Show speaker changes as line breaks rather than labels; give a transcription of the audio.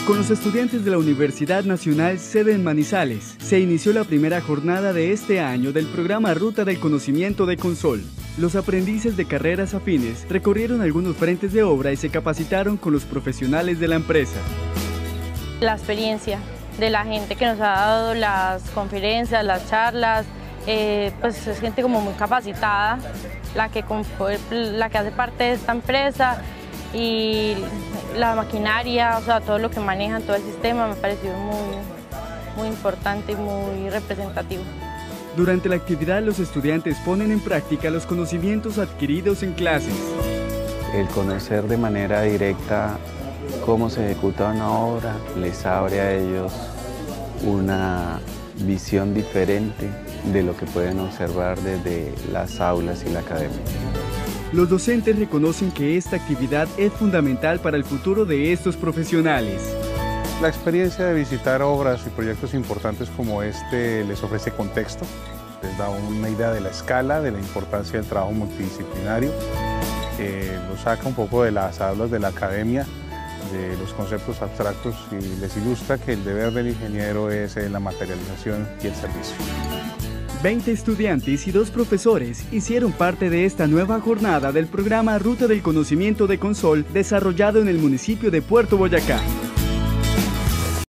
Con los estudiantes de la Universidad Nacional, sede en Manizales, se inició la primera jornada de este año del programa Ruta del Conocimiento de Consol. Los aprendices de carreras afines recorrieron algunos frentes de obra y se capacitaron con los profesionales de la empresa.
La experiencia de la gente que nos ha dado las conferencias, las charlas, pues es gente como muy capacitada, la que hace parte de esta empresa, y la maquinaria, o sea, todo lo que manejan, todo el sistema, me pareció muy importante y muy representativo.
Durante la actividad, los estudiantes ponen en práctica los conocimientos adquiridos en clases.
El conocer de manera directa cómo se ejecuta una obra les abre a ellos una visión diferente de lo que pueden observar desde las aulas y la academia.
Los docentes reconocen que esta actividad es fundamental para el futuro de estos profesionales.
La experiencia de visitar obras y proyectos importantes como este les ofrece contexto, les da una idea de la escala, de la importancia del trabajo multidisciplinario, los saca un poco de las aulas de la academia, de los conceptos abstractos, y les ilustra que el deber del ingeniero es la materialización y el servicio.
20 estudiantes y 2 profesores hicieron parte de esta nueva jornada del programa Ruta del Conocimiento de Consol, desarrollado en el municipio de Puerto Boyacá.